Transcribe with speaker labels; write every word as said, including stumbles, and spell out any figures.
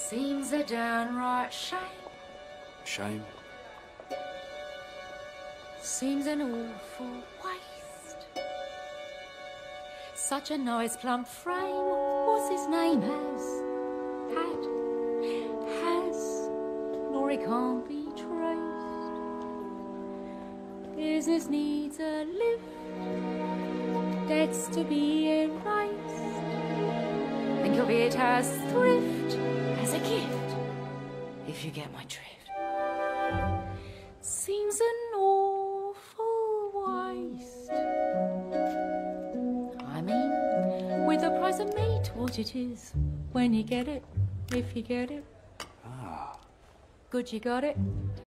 Speaker 1: Seems a downright shame.
Speaker 2: Shame?
Speaker 1: Seems an awful waste. Such a nice plump frame. What's his name? Has had has nor he can't be traced. Business needs a lift. Debts to be erased. Think of it as thrift, as a gift, if you get my drift. Seems an awful waste. I mean, with the price of meat, what it is, when you get it, if you get it.
Speaker 2: Ah.
Speaker 1: Good you got it.